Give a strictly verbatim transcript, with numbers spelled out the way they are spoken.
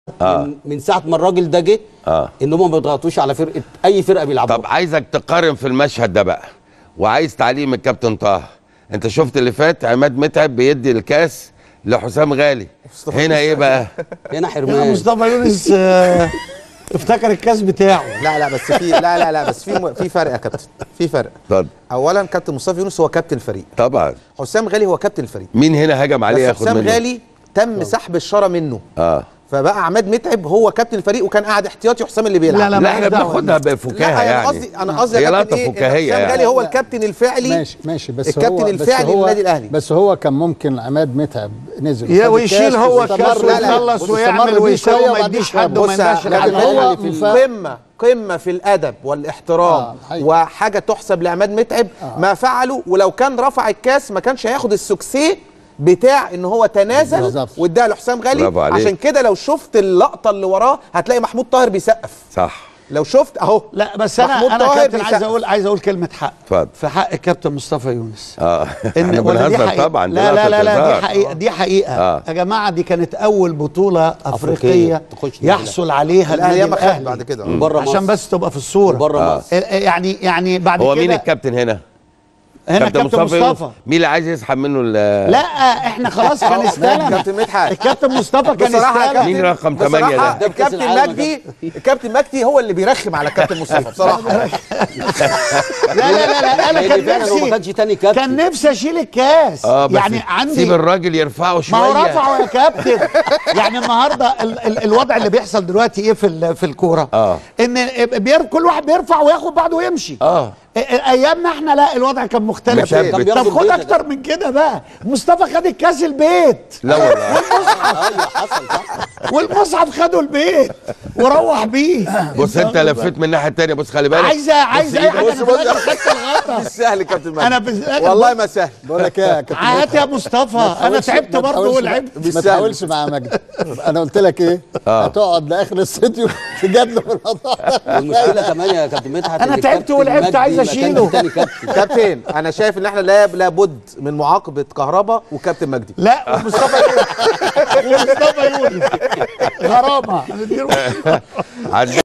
آه. من, من ساعه ما الراجل ده جه اه ان هم ما بيضغطوش على فرقه اي فرقه بيلعبوها. طب عايزك تقارن في المشهد ده بقى، وعايز تعليم الكابتن طه. انت شفت اللي فات عماد متعب بيدي الكاس لحسام غالي، هنا ايه بقى؟ هنا حرمان. مصطفى يونس آه افتكر الكاس بتاعه. لا لا بس في لا لا لا بس في في فرق يا كابتن، في فرق. اتفضل. اولا كابتن مصطفى يونس هو كابتن الفريق، طبعا. حسام غالي هو كابتن الفريق. مين هنا هجم عليه ياخد منه؟ حسام غالي تم سحب الشاره منه، اه فبقى عماد متعب هو كابتن الفريق وكان قاعد احتياطي وحسام اللي بيلعب. لا لا لا احنا بناخدها بفكاهه يعني. انا قصدي انا قصدي هي يا لقطه كابتن ايه؟ فكاهيه حسام يعني. غالي هو الكابتن الفعلي. ماشي ماشي بس الكابتن هو الفعلي بس هو للنادي الاهلي. بس هو كان ممكن عماد متعب نزل يا ويشيل هو واستمر- الكاس لا، لا، ويخلص واستمر ويعمل بيه ويسوي شوية وما وبعدين يديش حد بص وما يديش لكن لكن حد. هو هو مف- قمه قمه في الادب والاحترام آه، حقيقي. وحاجه تحسب لعماد متعب ما فعله، ولو كان رفع الكاس ما كانش هياخد السكسيه بتاع ان هو تنازل بالظبط. واداها لحسام برافو غالي. عليك. عشان كده لو شفت اللقطه اللي وراه هتلاقي محمود طاهر بيسقف. صح. لو شفت اهو. لا بس انا محمود انا طاهر كابتن عايز بيسقف. اقول عايز اقول كلمه حق اتفضل. في حق الكابتن مصطفى يونس. اه ان احنا ولا دي بنهزر حقيقة. طبعا. دي لا لا لقطة لا, لا هزار. دي حقيقه دي حقيقه آه. يا جماعه. دي كانت اول بطوله أفريقية افريقيه تخش يحصل عليها الاهلي النادي ياما خد الاهلي بعد كده. بره عشان مصر. بس تبقى في الصوره. بره آه. مصر. يعني يعني بعد هو كده مين الكابتن هنا؟ هنا كابتن يونس. مصطفى. مين اللي عايز يسحب منه ال- لا احنا خلاص كان استلم. كابتن مدحت. الكابتن مصطفى كان بصراحه يا استلم. كابتن مين رقم ثمانية بصراحة ده؟ الكابتن العالم مجدي الكابتن مجدي هو اللي بيرخم على الكابتن مصطفى بصراحه. لا لا لا لا انا هي كان دي فعلا هو ما نفسي كانش تاني كابتن. كان نفسي اشيل الكاس. اه بس يعني عندي سيب الراجل يرفعه ما شويه. هو رفعه يا كابتن. يعني النهارده ال ال الوضع اللي بيحصل دلوقتي ايه في ال- في الكوره؟ اه. ان بير كل واحد بيرفع وياخد بعضه ويمشي. اه ايامنا احنا لا الوضع كان مختلف. مشابه. كان طب بياخد خد البيت اكتر من كده بقى. مصطفى خد الكاس البيت لا والله. ايوه حصل صح. والمصحف خده البيت وروح بيه. بص انت لفيت من الناحيه الثانيه، بص خلي بالك. عايزه عايزه اي حاجه. بص انا بص في الآخر خدت الغلطه. مش سهل كابتن مجدي. انا في الآخر والله ما سهل. بقول لك ايه يا كابتن هات يا مصطفى. انا تحاولش- تعبت ما برضه تحاولش ولعبت. بقى- ما تحاولش مع مجدي. انا قلت لك ايه؟ هتقعد لاخر الاستوديو تجادله في الموضوع ده. المشكله كمان يا كابتن مدحت أنا إن تعبت الكابتن ولعبت، مجدي عايز ما كانش أشيله. تاني كابتن. كابتن انا شايف ان احنا لا لابد من معاقبه كهربا وكابتن مجدي. لا ومصطفى يونس. ومصطفى يونس غرامه. عندنا